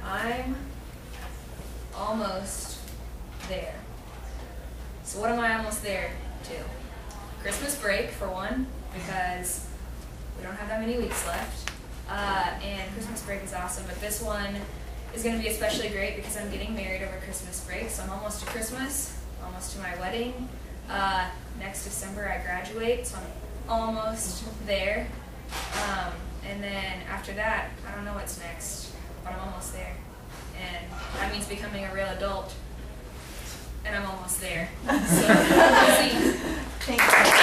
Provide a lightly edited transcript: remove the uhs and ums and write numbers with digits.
I'm almost there. So what am I almost there to? Christmas break, for one, because we don't have that many weeks left. And Christmas break is awesome, but this one is going to be especially great because I'm getting married over Christmas break, so I'm almost to Christmas, almost to my wedding. Next December I graduate, so I'm almost there. And then after that, I don't know what's next, but I'm almost there. And that means becoming a real adult, and I'm almost there. So, we'll see. Thank you.